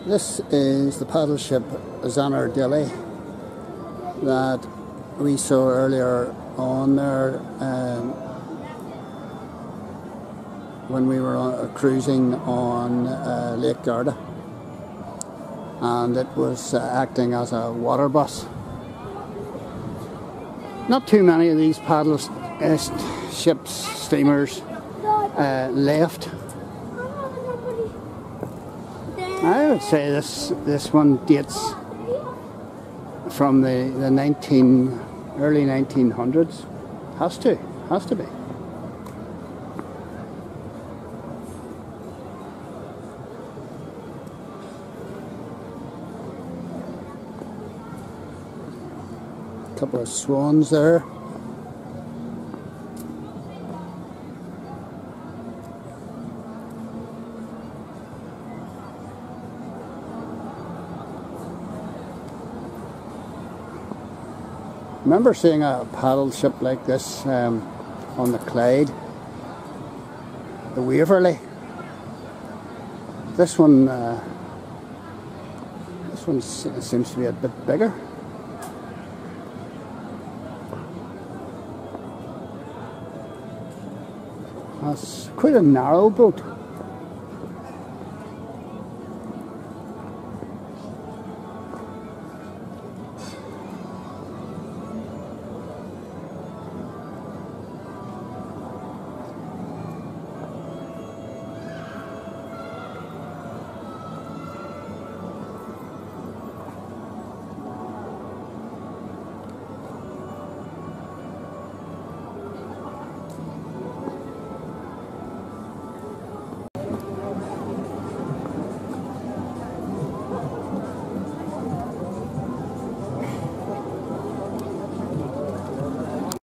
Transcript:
This is the paddle ship Zanardelli that we saw earlier on there when we were cruising on Lake Garda, and it was acting as a water bus. Not too many of these paddle ships, steamers left. I would say this one dates from the early 1900s. Has to be. A couple of swans there. I remember seeing a paddle ship like this on the Clyde, the Waverley. This one seems to be a bit bigger. That's quite a narrow boat.